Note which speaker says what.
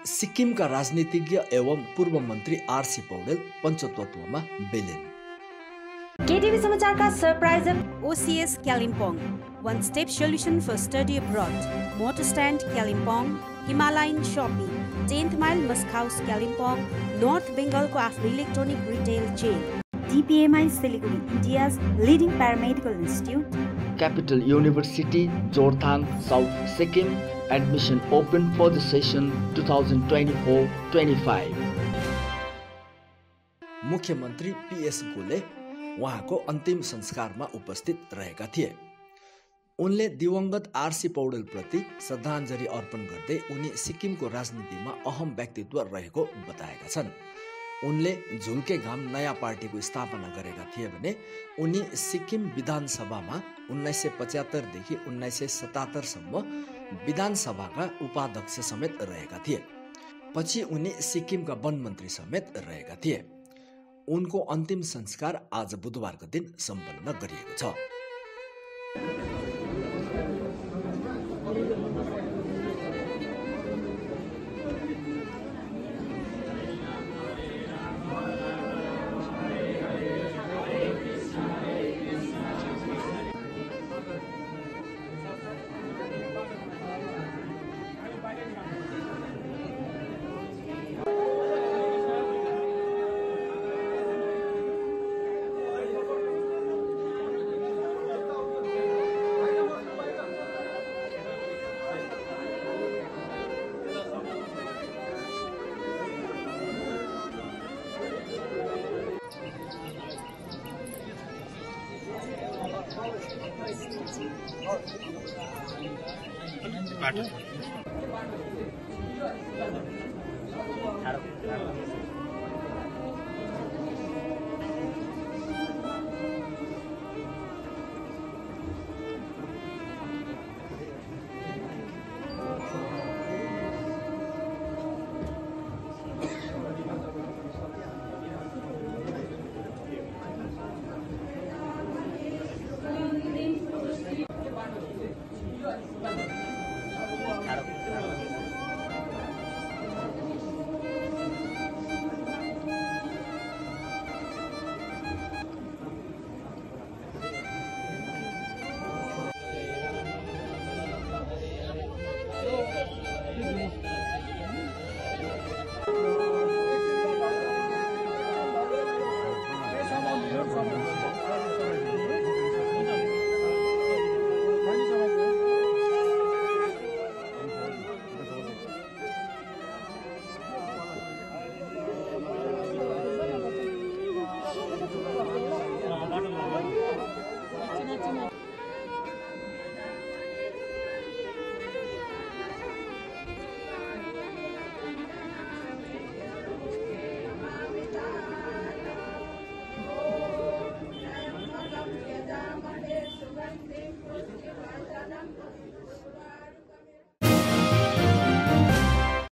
Speaker 1: सिक्किमका राजनीतिज्ञ एवं पूर्व मन्त्री आरसी पौडेल पञ्चतत्वमा विलिन।
Speaker 2: केटिभी समाचारका सरप्राइजर OCS Kalimpong, one step solution for study abroad, motor stand Kalimpong, Himalayan Shopping, 10th mile Musk House Kalimpong, North Bengal को आफ्नो electronic retail chain, DPMI Siliguri, India's leading paramedical institute,
Speaker 1: Capital University, Jorthang, South Sikkim, admission open for the session 2024-25. मुख्यमन्त्री PS गोले उहाँको अन्तिम संस्कारमा उपस्थित रहेका थिए। उनले दिवंगत आरसी पौडेल प्रति श्रद्धाञ्जली अर्पण गर्दै उनी सिक्किमको राजनीतिमा अहम व्यक्तित्व रहेको बताएका छन्। उनले झुल्के घाम नयाँ पार्टीको स्थापना गरेका थिए भने उनी सिक्किम विधानसभामा 1975 देखि 1977 सम्म विधानसभाका उपाध्यक्ष समेत रहेका थिए। पछि उनी सिक्किमका वन मन्त्री समेत रहेका थिए। उनको अन्तिम संस्कार आज बुधबारको दिन सम्पन्न गरिएको छ।
Speaker 3: Hello.